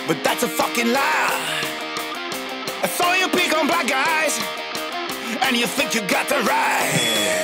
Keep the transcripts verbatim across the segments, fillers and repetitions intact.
but that's a fucking lie. I saw you pick on black guys, and you think you got the right.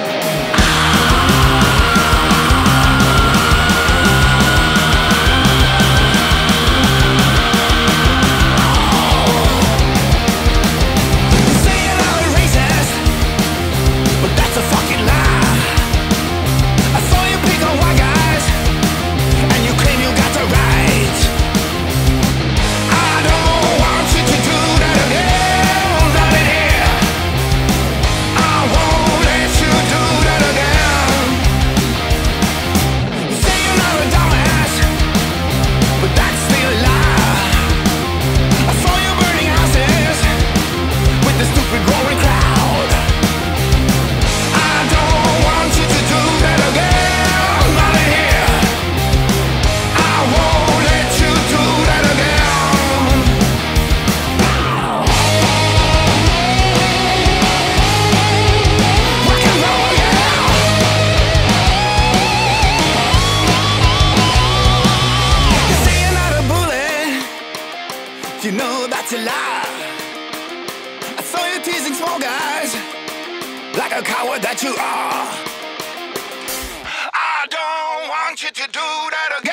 You know that's a lie. I saw you teasing small guys like a coward that you are. I don't want you to do that again.